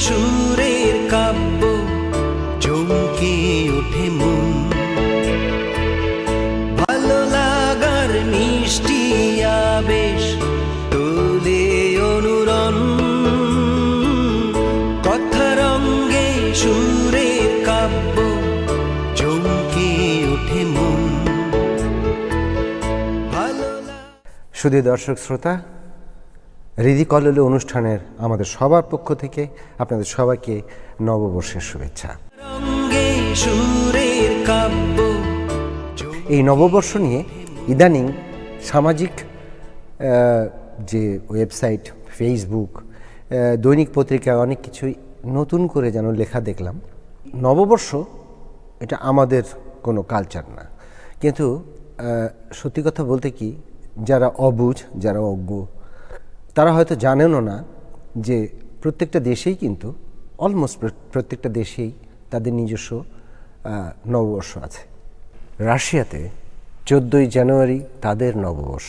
সুরের কাব্য চমকে ওঠে মন, ভালো লাগার মিষ্টি আবেশ তোলে অনুরণ, কথা রঙ্গে সুরের কাব্য চমকে ওঠে মন। শুধু দর্শক শ্রোতা, হৃদিকল্লোলে অনুষ্ঠানের আমাদের সবার পক্ষ থেকে আপনাদের সবাইকে নববর্ষের শুভেচ্ছা। এই নববর্ষ নিয়ে ইদানিং সামাজিক যে ওয়েবসাইট, ফেসবুক, দৈনিক পত্রিকায় অনেক কিছুই নতুন করে যেন লেখা দেখলাম। নববর্ষ এটা আমাদের কোনো কালচার না, কিন্তু সত্যি কথা বলতে কি, যারা অবুঝ, যারা অজ্ঞ, তারা হয়তো জানেনও না যে প্রত্যেকটা দেশেই কিন্তু অলমোস্ট প্রত্যেকটা দেশেই তাদের নিজস্ব নববর্ষ আছে। রাশিয়াতে 14ই জানুয়ারি তাদের নববর্ষ,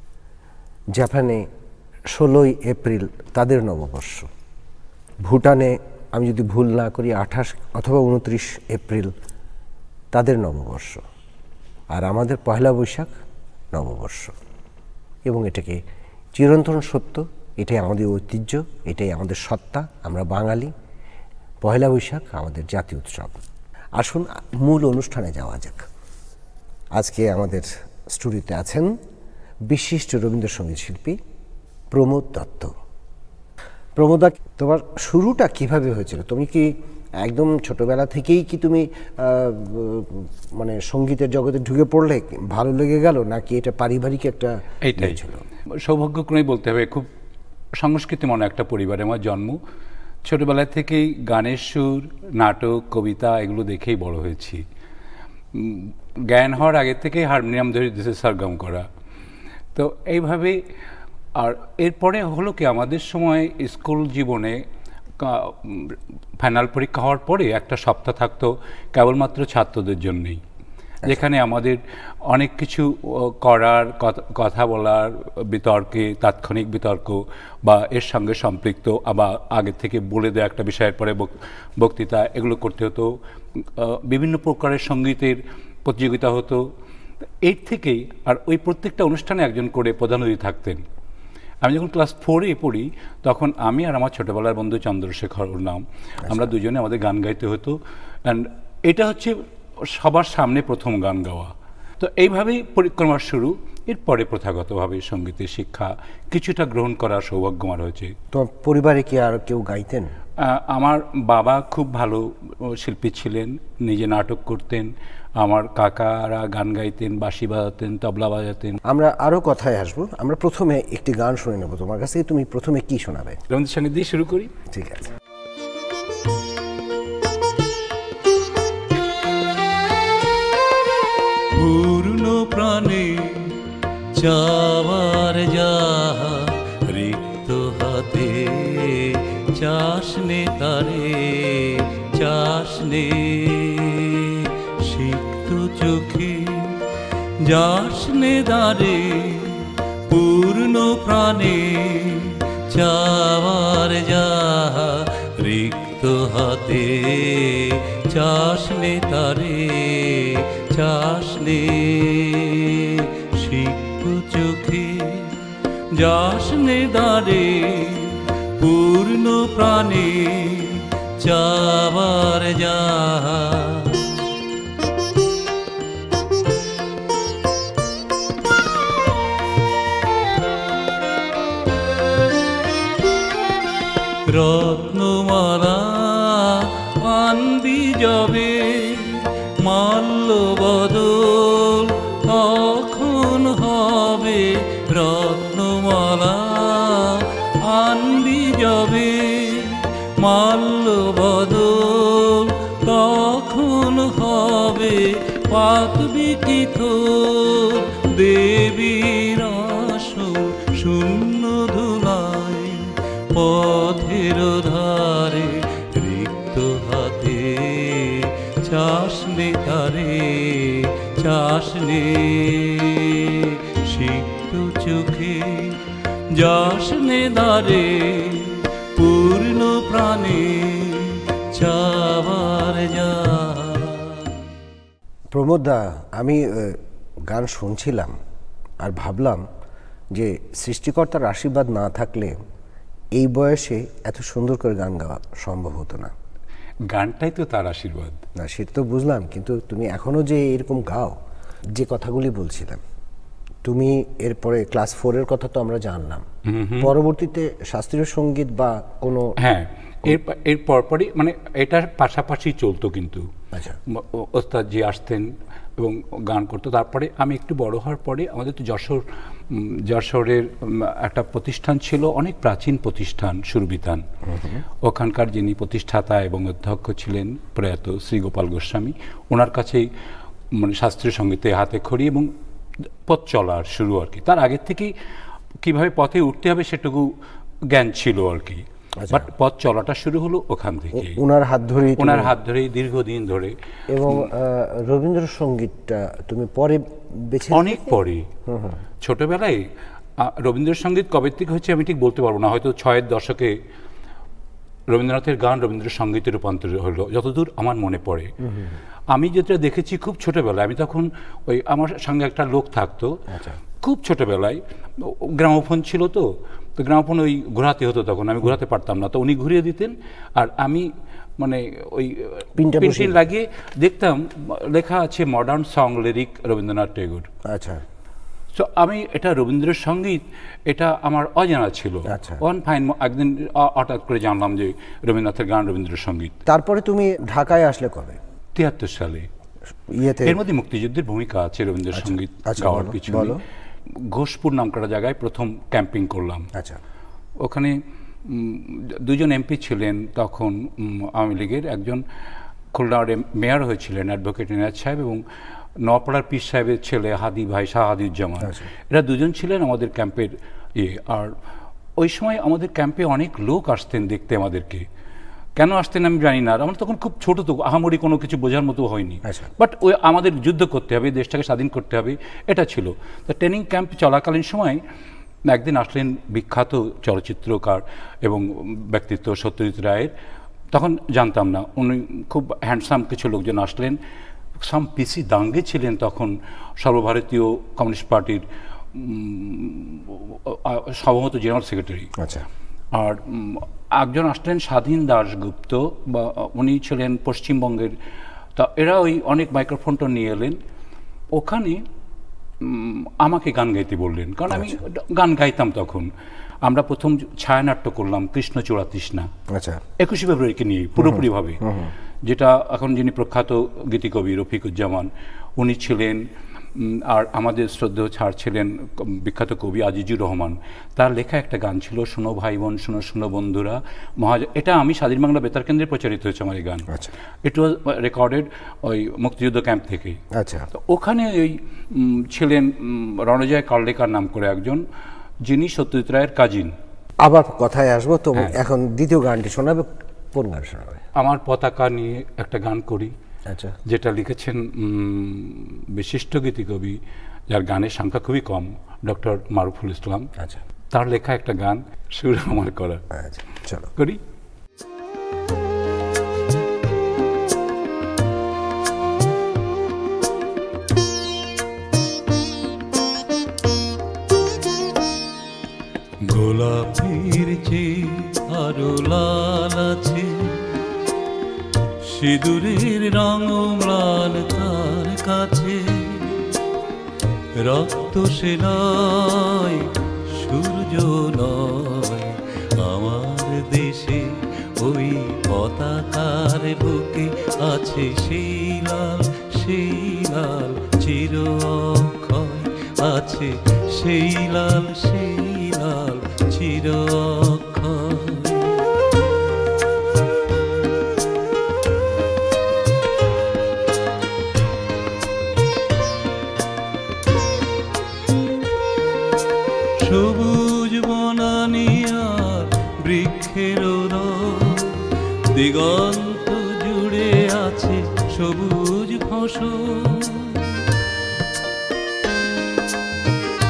জাপানে 16ই এপ্রিল তাদের নববর্ষ, ভুটানে আমি যদি ভুল না করি 28 অথবা 29 এপ্রিল তাদের নববর্ষ, আর আমাদের পয়লা বৈশাখ নববর্ষ। এবং এটাকে চিরন্তন সত্য, এটাই আমাদের ঐতিহ্য, এটাই আমাদের সত্তা, আমরা বাঙালি। পয়লা বৈশাখ আমাদের জাতীয় উৎসব। আসুন মূল অনুষ্ঠানে যাওয়া যাক। আজকে আমাদের স্টুডিওতে আছেন বিশিষ্ট রবীন্দ্রসঙ্গীত শিল্পী প্রমোদ দত্ত। প্রমোদা, তোমার শুরুটা কিভাবে হয়েছিল? তুমি কি একদম ছোটবেলা থেকেই কি তুমি মানে সঙ্গীতের জগতে ঢুকে পড়লে, ভালো লেগে গেল, নাকি এটা পারিবারিক একটা? এইটাই ছিল সৌভাগ্যক্রমেই বলতে হবে। খুব সংস্কৃতিময় একটা পরিবারে আমার জন্ম। ছোটবেলা থেকেই গানের সুর, নাটক, কবিতা এগুলো দেখেই বড় হয়েছি। জ্ঞান হওয়ার আগে থেকেই হারমোনিয়াম ধরে দেশে সরগম করা। তো এইভাবে, আর এরপরে হলো কি, আমাদের সময় স্কুল জীবনে ফাইনাল পরীক্ষা হওয়ার পরে একটা সপ্তাহ থাকতো কেবলমাত্র ছাত্রদের জন্যেই, যেখানে আমাদের অনেক কিছু করার, কথা বলার, বিতর্কে, তাৎক্ষণিক বিতর্ক বা এর সঙ্গে সম্পৃক্ত, আবার আগে থেকে বলে দেওয়া একটা বিষয়ের পরে বক্তৃতা, এগুলো করতে হতো। বিভিন্ন প্রকারের সঙ্গীতের প্রতিযোগিতা হতো। এর থেকেই, আর ওই প্রত্যেকটা অনুষ্ঠানে একজন করে প্রধান অতিথি থাকতেন। আমি যখন ক্লাস 4-এ পড়ি, তখন আমি আর আমার ছোটোবেলার বন্ধু চন্দ্রশেখর নাম, আমরা দুজনে আমাদের গান গাইতে হতো। অ্যান্ড এটা হচ্ছে সবার সামনে প্রথম গান গাওয়া। তো এইভাবেই পরিক্রমার শুরু। এরপরে প্রথাগতভাবে সঙ্গীতের শিক্ষা কিছুটা গ্রহণ করার সৌভাগ্য আমার হয়েছে। তো পরিবারে কি আর কেউ গাইতেন? আমার বাবা খুব ভালো শিল্পী ছিলেন, নিজে নাটক করতেন। আমার কাকারা গান গাইতেন, বাঁশি বাজাতেন, তবলা বাজাতেন। আমরা আরও কথায় আসবো। আমরা প্রথমে একটি গান শুনে নেব তোমার কাছে। তুমি প্রথমে কি শোনাবে? রবীন্দ্রসঙ্গীত দিয়ে শুরু করি। ঠিক আছে। পূর্ণ প্রাণে চাওয়ার যাহা, রিক্ত হাতে চাষনে তারে, চাষনে সিক্ত চোখে যাসনে দারে, পূর্ণ প্রাণে চাওয়ার যাহা, রিক্ত হাতে চাষনে তারে, চাষনে সিক্ত চোখে যাসনে দারে, পূর্ণ প্রাণে চাওয়ার যাহা। রত্নমালা আনবি যাবে, মাল্য বদল তখন হবে। রত্নমালা আনবি যাবে, মাল্য বদল তখন হবে। পাতবি কি তোর দেবীর আসন, শূন্য ধুলায় পথের ধারে, রিক্ত হাতে চাষনে তারে, চাষনে সিক্ত চোখে যাসনে দারে, পূর্ণ প্রাণে চাওয়ার যা। প্রমোদদা, আমি গান শুনছিলাম আর ভাবলাম যে সৃষ্টিকর্তার আশীর্বাদ না থাকলে এই বয়সে এত সুন্দর করে গান গাওয়া সম্ভব হতো না। গানটাই তো তার আশীর্বাদ। না, সেটা তো বুঝলাম, কিন্তু তুমি এখনো যে এরকম গাও, যে কথাগুলি বলছিলাম, তুমি এরপরে ক্লাস 4-এর কথা তো আমরা জানলাম, পরবর্তীতে শাস্ত্রীয় সঙ্গীত বা কোনো? হ্যাঁ, এর পরপরই মানে এটার পাশাপাশি চলতো, কিন্তু আচ্ছা, ওস্তাদজি আসতেন এবং গান করতো। তারপরে আমি একটু বড় হওয়ার পরে আমাদের তো যশোরের একটা প্রতিষ্ঠান ছিল, অনেক প্রাচীন প্রতিষ্ঠান, সুরবিতান। ওখানকার যিনি প্রতিষ্ঠাতা এবং অধ্যক্ষ ছিলেন প্রয়াত শ্রী গোপাল গোস্বামী, ওনার কাছেই মানে শাস্ত্রীয় সঙ্গীতে হাতে খড়ি এবং পথ চলার শুরু আর কি। তার আগের থেকেই কীভাবে পথে উঠতে হবে সেটুকু জ্ঞান ছিল আর কি, বাট পথ চলাটা শুরু হলো ওখান থেকে, ওনার হাত ধরেই দীর্ঘদিন ধরে। এবং রবীন্দ্রসঙ্গীতটা তুমি পরে বেছে? অনেক পরে, ছোটবেলায় রবীন্দ্রসঙ্গীত কবে থেকে হচ্ছে আমি ঠিক বলতে পারবো না, হয়তো 6-এর দশকে রবীন্দ্রনাথের গান রবীন্দ্রসঙ্গীতে রূপান্তরিত হলো, যতদূর আমার মনে পড়ে। আমি যেটা দেখেছি খুব ছোটবেলায়, আমি তখন ওই আমার সঙ্গে একটা লোক থাকতো, খুব ছোটবেলায় গ্রামোফোন ছিল, তো গ্রামোফোন ওই ঘোরাতে হতো, তখন আমি ঘোরাতে পারতাম না, তো উনি ঘুরিয়ে দিতেন আর আমি মানে ওই পিনটিন লাগিয়ে দেখতাম লেখা আছে modern song lyric Rabindranath Tagore. আচ্ছা, তো আমি এটা রবীন্দ্রসঙ্গীত এটা আমার অজানা ছিল। ওয়ান ফাইন একদিন হঠাৎ করে জানলাম যে রবীন্দ্রনাথের গান রবীন্দ্রসঙ্গীত। তারপরে তুমি ঢাকায় আসলে কবে? 73 সালে। এর মধ্যে মুক্তিযুদ্ধের ভূমিকা আছে রবীন্দ্রসঙ্গীত গাওয়ার পিছনে। ঘোষপুর নামকরা জায়গায় প্রথম ক্যাম্পিং করলাম। আচ্ছা, ওখানে 2জন এমপি ছিলেন তখন আওয়ামী লীগের, একজন খুলনার মেয়র হয়েছিলেন অ্যাডভোকেট এনায়েত সাহেব, এবং নওপাড়ার পীর সাহেবের ছেলে হাদি ভাই শাহ হাদিউজ্জামান, এরা 2জন ছিলেন আমাদের ক্যাম্পের আর ওই সময় আমাদের ক্যাম্পে অনেক লোক আসতেন দেখতে আমাদেরকে। কেন আসতেন আমি জানি না, আমরা তখন খুব ছোট, তো আহামরি কোনো কিছু বোঝার মতো হয়নি, বাট ওই আমাদের যুদ্ধ করতে হবে, দেশটাকে স্বাধীন করতে হবে, এটা ছিল। তো ট্রেনিং ক্যাম্প চলাকালীন সময় একদিন আসলেন বিখ্যাত চলচ্চিত্রকার এবং ব্যক্তিত্ব সত্যজিৎ রায়ের, তখন জানতাম না, উনি খুব হ্যান্ডসাম কিছু লোকজন আসলেন। সাম পিসি দাঙ্গে ছিলেন তখন সর্বভারতীয় কমিউনিস্ট পার্টির সম্ভবত জেনারেল সেক্রেটারি। আচ্ছা, আর একজন আসলেন স্বাধীন দাশগুপ্ত, বা উনি ছিলেন পশ্চিমবঙ্গের। তা এরা ওই অনেক মাইক্রোফোনটা নিয়ে এলেন, ওখানে আমাকে গান গাইতে বললেন, কারণ আমি গান গাইতাম তখন। আমরা প্রথম ছায়ানাট্য করলাম কৃষ্ণচূড়া তৃষ্ণা, 21শে ফেব্রুয়ারিকে নিয়ে পুরোপুরিভাবে, যেটা এখন যিনি প্রখ্যাত গীতিকবি রফিকুজ্জামান উনি ছিলেন, আর আমাদের শ্রদ্ধেয় ছাড় ছিলেন বিখ্যাত কবি আজিজুর রহমান, তার লেখা একটা গান ছিল শোনো ভাই বোন শোনো শোনো বন্ধুরা মহাজ। এটা আমি স্বাধীন বাংলা বেতার কেন্দ্রে প্রচারিত হয়েছে আমার এই গান। ইট ওয়াজ রেকর্ডেড ওই মুক্তিযুদ্ধ ক্যাম্প থেকে। তো ওখানে ওই ছিলেন রণজয় কার্লেকার নাম করে একজন, যিনি সত্যজিৎ রায়ের কাজিন। আবার কথায় আসবো, তো এখন দ্বিতীয় গানটি শোনাবে, কোন গান শোনাবে? আমার পতাকা নিয়ে একটা গান করি, যেটা লিখেছেন বিশিষ্ট গীতিকবি, যার গানের সংখ্যা খুবই কম, ডক্টর মারুফুল ইসলাম। তার লেখা একটা গান, সুর আমার করা। চলো করি। গোলাপের চেয়ে আরো লাল আছে, সিঁদুরের রং ম্লান তার কাছে, রক্ত সে নয় সূর্য নয়, আমার দেশে ওই পতাকার বুকে আছে সেই লাল চির অক্ষয়, আছে সেই লাল চির অক্ষয়। সবুজ বনানী আর বৃক্ষের দিগন্ত জুড়ে আছে সবুজ ফসল,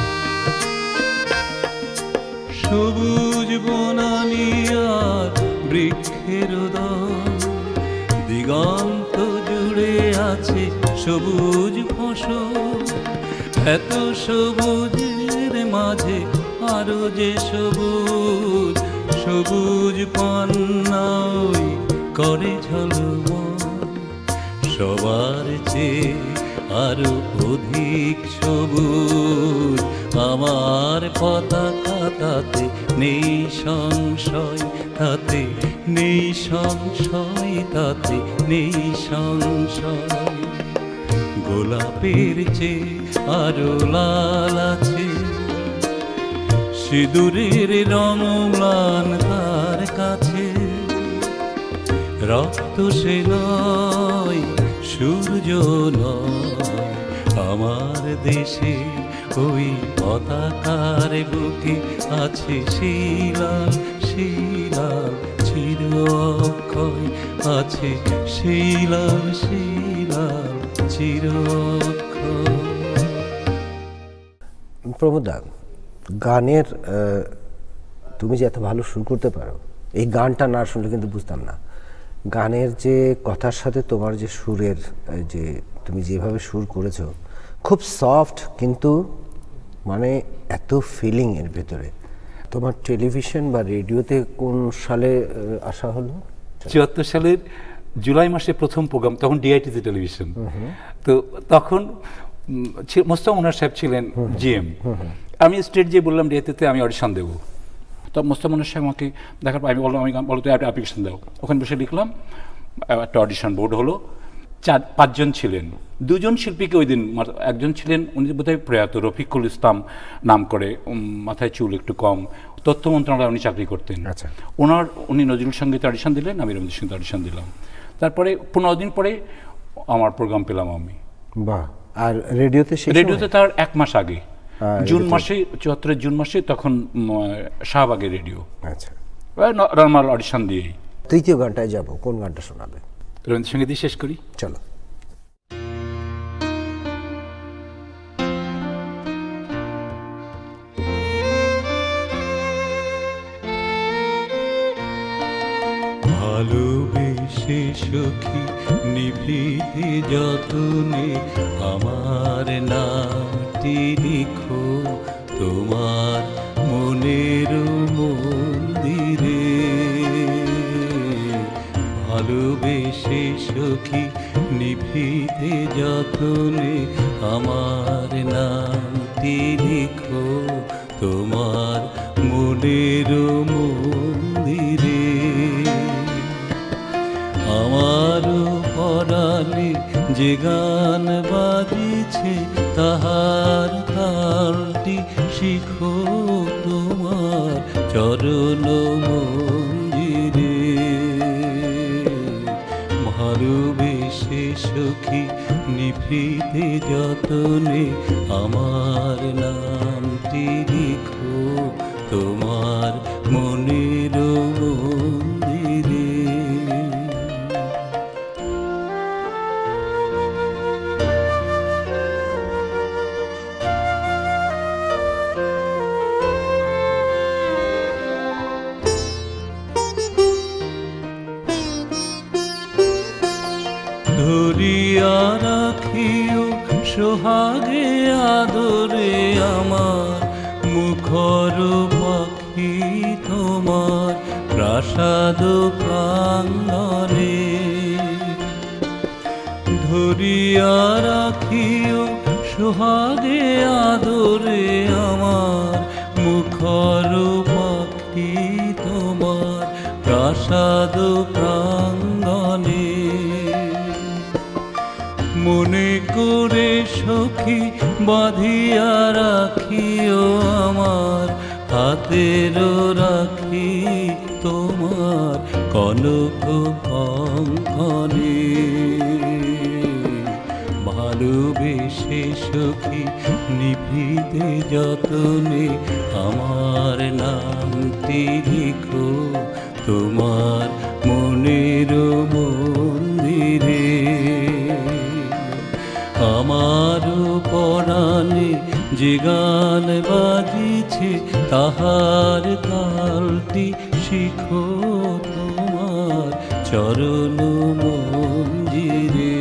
সবুজ বনানী আর বৃক্ষের দল। দিগন্ত জুড়ে আছে সবুজ ফসল, এত সবুজের মাঝে আরো যে সবুজ, সবুজ পান্নাই করে ঝলমল। সবার চেয়ে আরো অধিক সবুজ আমার পতাকা, তাতে নেই সংশয়, তাতে নেই সংশয়, তাতে নেই সংশয়। গোলাপের চেয়ে আরো লাল আছে, সিঁদুরের রং ম্লান তার কাছে। রক্ত সে নয়, সূর্য নয়, আমার দেশে ওই পতাকার বুকে আছে শিলাল, শিলাল চির অক্ষয়, আছে শিলাল, শিলাল চির অক্ষয়। প্রমোদা, গানের তুমি যে এত ভালো সুর করতে পারো, এই গানটা না শুনলে কিন্তু বুঝতাম না। গানের যে কথার সাথে তোমার যে সুরের, যে তুমি যেভাবে সুর করেছো খুব সফট, কিন্তু মানে এত ফিলিং এর ভেতরে। তোমার টেলিভিশন বা রেডিওতে কোন সালে আসা হলো? 74 সালের জুলাই মাসে প্রথম প্রোগ্রাম, তখন ডিআইটিতে টেলিভিশন। তো তখন মোস্তফা মনোয়ার সাহেব ছিলেন জিএম। আমি স্টেট যে বললাম ডিআইটিতে আমি অডিশন দেবো। তো মোস্তফা মনোয়ার সাহেব আমাকে দেখার পর আমি বললাম, আমি বলো তো অ্যাপ্লিকেশন দাও। ওখানে বসে লিখলাম, একটা অডিশন বোর্ড হলো। 4-5 জন ছিলেন। 2 জন শিল্পীকে ওই দিন, একজন ছিলেন উনি বোধহয় প্রয়াত রফিকুল ইসলাম নাম করে, মাথায় চুল একটু কম, তথ্য মন্ত্রণালয়ে উনি চাকরি করতেন। আচ্ছা। উনি নজরুল সঙ্গীতে অডিশন দিলেন, আমি রবীন্দ্র সঙ্গীতে অডিশন দিলাম। তারপরে 15 দিন পরে আমার প্রোগ্রাম পেলাম আমি। বাহ। আর রেডিওতে? রেডিওতে তার 1 মাস আগে, জুন মাসে, 74 জুন মাসে, তখন শাহবাগের রেডিও। আচ্ছা। নর্মাল অডিশন দিয়েই। তৃতীয় গানটায় যাব, কোন গানটা শোনাবে? রবীন্দ্র সঙ্গীত শেষ করি, চলো। ভালোবেসে সখী নিভৃতে যতনে আমার নামটি লিখো তোমার মনের মন্দিরে। ভালোবেসে সখী নিভৃতে যতনে আমার নামটি লিখো তোমার মনের মন্দিরে। আমারও পরাণে যে গান বাজিছে তাহার তালটি শিখো তোমার চরণ মঞ্জিরে। ভালোবেসে সখী নিভৃতে যতনে আমার নামটি লিখো তোমার মনের মন্দিরে। ধরিয়া রাখিও সোহাগে আদরে আমার মুখর পাখি তোমার প্রাসাদ প্রাঙ্গণে। ধরিয়া রাখিও সোহাগে আদরে আমার মুখর পাখি তোমার প্রাসাদ প্রাঙ্গণে। মনে করে সখী বাঁধিয়া রাখিও আমার হাতের রাখি তোমার কনক কঙ্কণে। ভালোবেসে সখী নিভৃতে যতনে আমার নামটি লিখো তোমার মনের মন্দিরে। আমার পরাণে যে গান বাজিছে তাহার তালটি শিখো তোমার চরণ মঞ্জিরে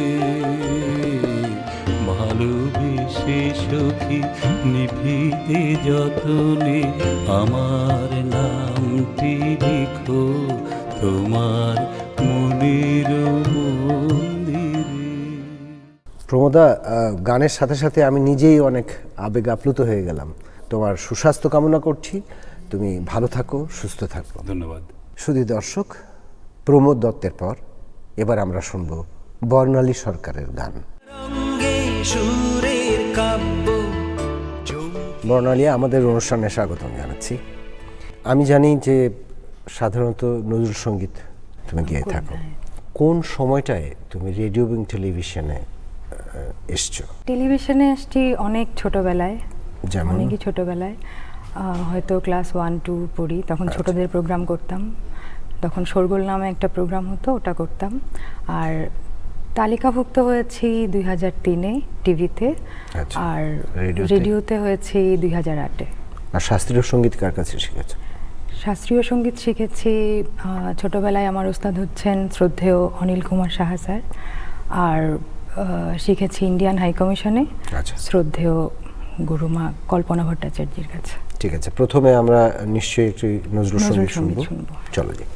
ভালোবেসে সখী নিভিতে যতনে আমার নামটি লিখো তোমার মনের মন্দিরে। প্রমোদা, গানের সাথে সাথে আমি নিজেই অনেক আবেগ আপ্লুত হয়ে গেলাম। তোমার সুস্বাস্থ্য কামনা করছি, তুমি ভালো থাকো, সুস্থ থাকো। ধন্যবাদ। শুধু দর্শক, প্রমোদ দত্তের পর এবার আমরা শুনব বর্ণালী সরকারের গান। বর্ণালী, আমাদের অনুষ্ঠানে স্বাগতম জানাচ্ছি। আমি জানি যে সাধারণত নজরুল সঙ্গীত তুমি গেয়ে থাকো। কোন সময়টায় তুমি রেডিও এবং টেলিভিশনে এসছো? টেলিভিশনে এসছি অনেক ছোটবেলায়, যেমন? অনেকই ছোটবেলায়, হয়তো ক্লাস 1-2 পড়ি, তখন ছোটদের প্রোগ্রাম করতাম। তখন শোরগোল নামে একটা প্রোগ্রাম হতো, ওটা করতাম। আর তালিকাভুক্ত হয়েছি 2003-এ টিভিতে, আর রেডিওতে হয়েছি 2008-এ। আর শাস্ত্রীয় সঙ্গীত কার কাছে শিখেছো? শাস্ত্রীয় সঙ্গীত শিখেছি ছোটবেলায়, আমার ওস্তাদ হচ্ছেন শ্রদ্ধেয় অনিল কুমার সাহা স্যার। আর শিখেছি ইন্ডিয়ান হাই কমিশনে শ্রদ্ধেয় গুরুমা কল্পনা ভট্টাচার্যের কাছে। ঠিক আছে, প্রথমে আমরা নিশ্চয়ই একটি নজরুল সঙ্গীত শুনবো। চলো যাই।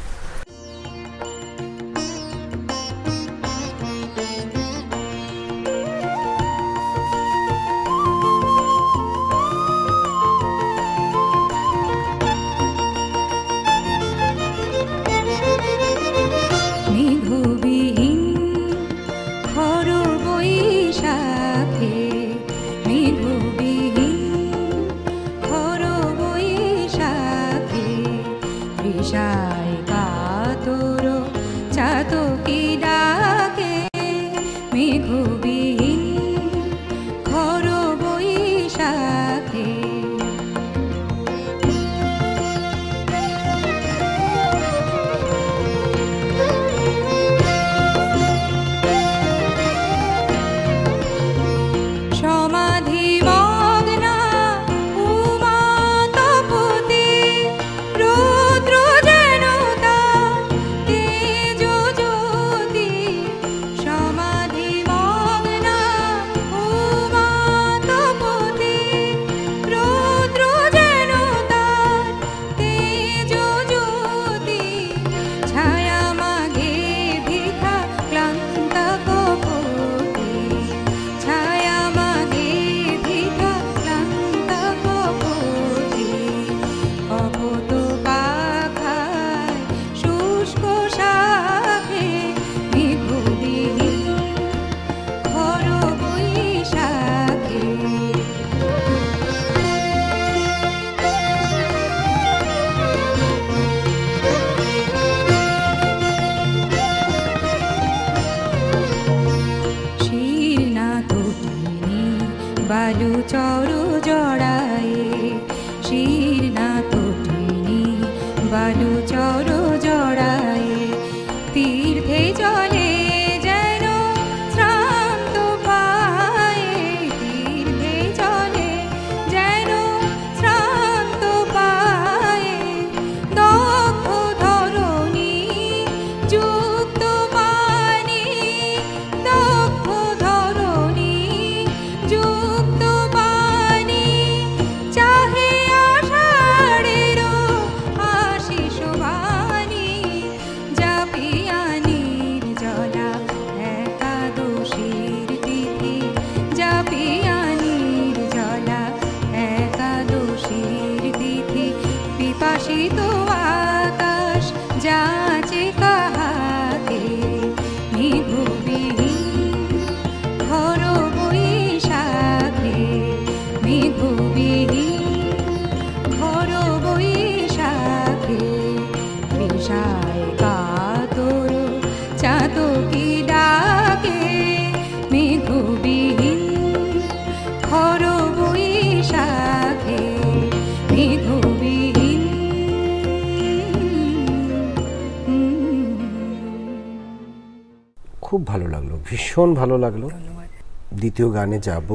খুব ভালো লাগলো, ভীষণ ভালো লাগলো। দ্বিতীয় গানে যাব,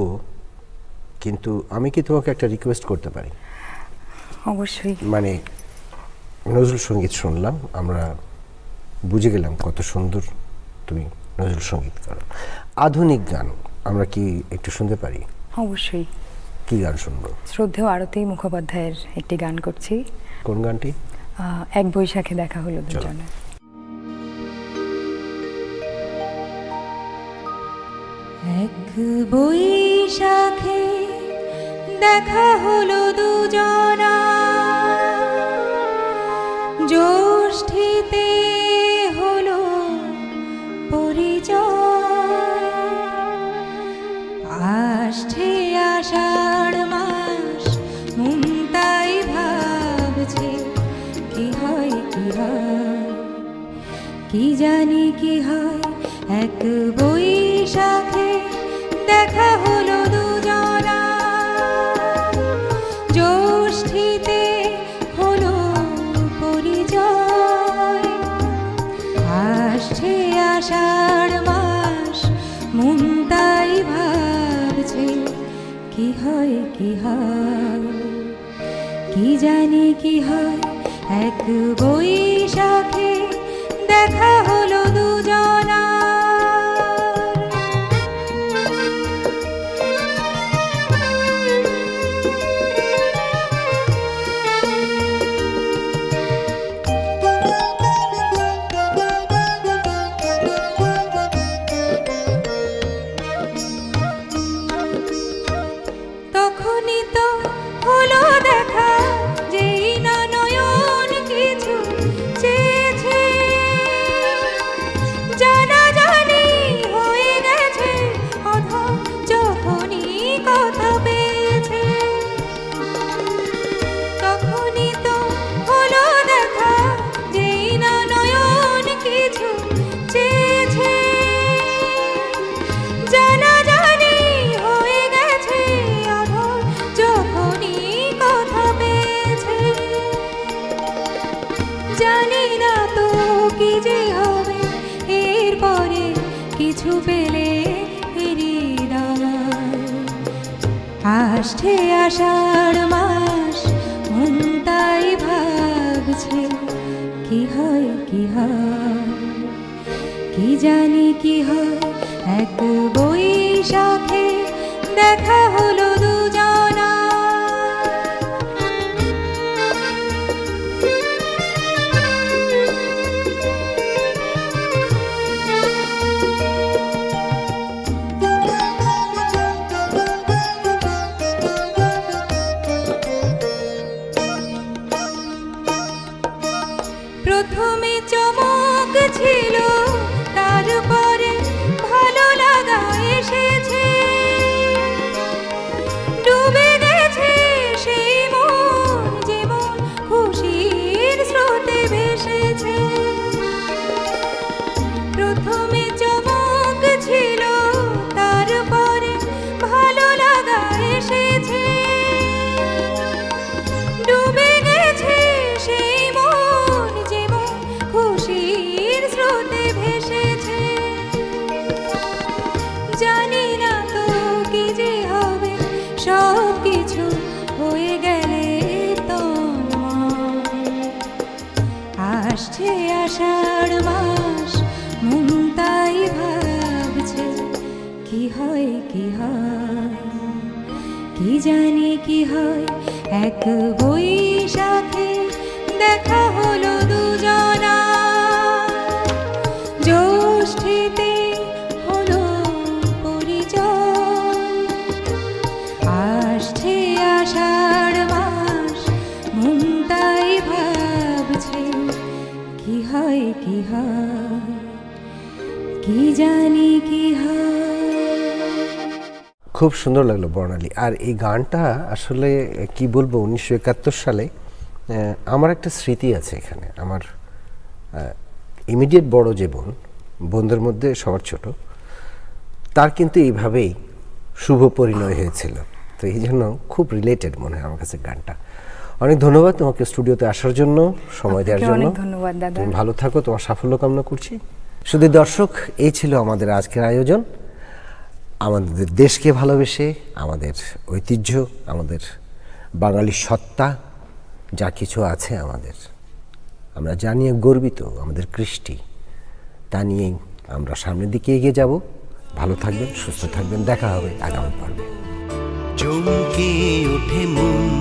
কিন্তু আমি কি তোমাকে একটা রিকোয়েস্ট করতে পারি? অবশ্যই। মানে নজরুল সঙ্গীত শুনলাম আমরা, বুঝে গেলাম কত সুন্দর তুমি নজরুল সঙ্গীত করো। আধুনিক গান আমরা কি একটু শুনতে পারি? অবশ্যই। কি গান শুনবো? শ্রদ্ধেয় আরতি মুখোপাধ্যায়ের একটি গান করছি। কোন গানটি? এক বৈশাখে দেখা হলো দুজনে। এক বৈশাখে দেখা হলো দুজনা, জ্যৈষ্ঠীতে হলো পরিচয়, আসছে আষাঢ় মাস, মন তাই ভাবছে কি হয় কি হয়, কি জানি কি হয়। এক বৈশাখে দেখা হলো দুজনা, জ্যৈষ্ঠীতে হলো পরিচয়, আসছে আষাঢ় মাস, মন তাই ভাবছে কি হয় কি হয়, কি জানি কি হয়। এক বৈশাখে দেখা হলো দুজনা। তখনই তো হলো দেখা, যেই না নয়ন কিছু চেয়েছে, জানাজানি হয়ে গেছে অধম যখনই কথা পেয়েছে। তখনই তো হলো দেখা, যেই না নয়ন কিছু চেয়েছে, জানাজানি হয়ে গেছে অধম যখনই কথা পেয়েছে। জানি না তো কি যে হবে এরপরে, কিছু পেলে হৃদয়, আসছে আষাঢ় মাস, মন তাই ভাবছে কি হয় কি হয়, কি জানি কি হয়। এক বৈশাখে দেখা হলো দুজনা। প্রথমে চমক ছিল, তারপরে ভালো লাগা এসেছে, ডুবে গেছে সেই মন, যেমন খুশির স্রোতে ভেসেছে। প্রথমে চমক ছিল, তারপরে ভালো লাগা এসেছে, ডুবে গেছে সেই মন, যেমন খুশির স্রোতে ভেসেছে। জানি না তো কি যে হবে, সব কিছু হয়ে গেলে তন্ময়, আসছে আষাঢ় মাস, মন তাই ভাবছে কি হয় কি হয়, কি জানি কি হয়। এক বৈশাখে দেখা হলো দুজনা, জ্যৈষ্ঠীতে হলো পরিচয়, আসছে আষাঢ় মাস, মন তাই ভাবছে কি হয় কি হয়, কি জানি কি হয়। খুব সুন্দর লাগলো বর্ণালী। আর এই গানটা আসলে কি বলবো, 1971 সালে আমার একটা স্মৃতি আছে এখানে। আমার ইমিডিয়েট বড় যে বোনদের মধ্যে সবার ছোট, তার কিন্তু এইভাবেই শুভ পরিণয় হয়েছিল। তো এই জন্য খুব রিলেটেড মনে হয় আমার কাছে গানটা। অনেক ধন্যবাদ তোমাকে স্টুডিওতে আসার জন্য, সময় দেওয়ার জন্য। অনেক ধন্যবাদ দাদা। তুমি ভালো থাকো, তোমার সাফল্য কামনা করছি। শুধু দর্শক, এই ছিল আমাদের আজকের আয়োজন। আমাদের দেশকে ভালোবেসে, আমাদের ঐতিহ্য, আমাদের বাঙালি সত্তা, যা কিছু আছে আমাদের, আমরা জানিয়ে গর্বিত, আমাদের কৃষ্টি, তা নিয়েই আমরা সামনের দিকে এগিয়ে যাব। ভালো থাকবেন, সুস্থ থাকবেন, দেখা হবে আগামী পর্বে। চমকে ওঠে মন